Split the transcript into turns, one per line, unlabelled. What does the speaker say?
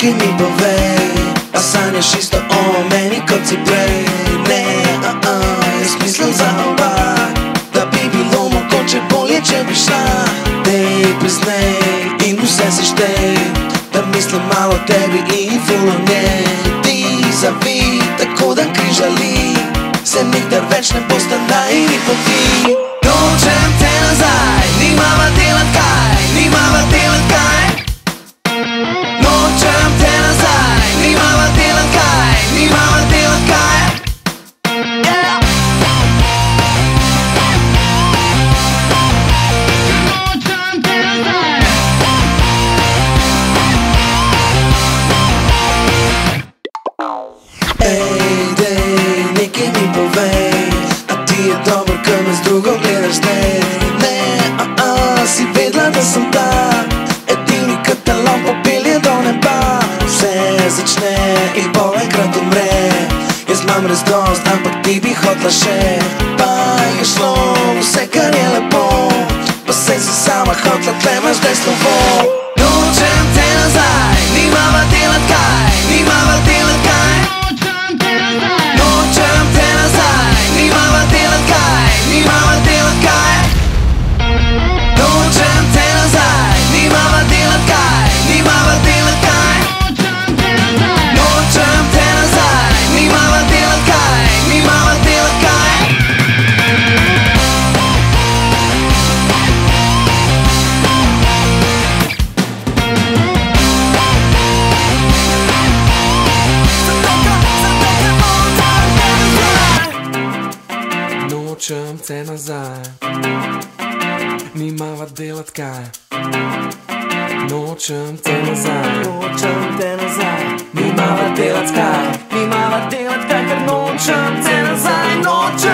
nekaj mi povej, a sanjaš isto o meni kot si prej? Ne, jaz mislim za oba, da bi bilo mogoče bolje, če bi šla. Dej, priznaj in vse seštej, da mislim malo o tebi in ful o njej. Ti zavij, tako da križali, se nikdar več ne bosta najini poti. Nočem te nazaj, nimava delat kaj, nimava delat kaj. Nočem te nazaj, nimava delat kaj, nimava delat kaj. Yeah! Nočem te nazaj. Ej, dej, nekaj mi povej, a ti je dobro, ko me z drugo gledaš zdaj? Ne, si vedela, da sem ta edini katalon popelje do neba. Vse začne in pol enkrat umre. Jaz imam res dost, ampak ti bi hotla še. Pa je šlo vse, kar je lepo, pa sej si sama hotla, tle imaš zdaj slovo. Nočem te nazaj, nimava delat kaj, nimava delat kaj. Nočem te nazaj, nimava delat kaj, nimava delat kaj. Nočem te nazaj, nimava delat kaj, nimava delat kaj. Nočem te nazaj, nimava delat kaj, nimava delat kaj. Nočem te nazaj, nimava delat kaj. Nočem te nazaj, nočem te nazaj, nimava delat kaj, nimava delat kaj, ker nočem te nazaj, nočem.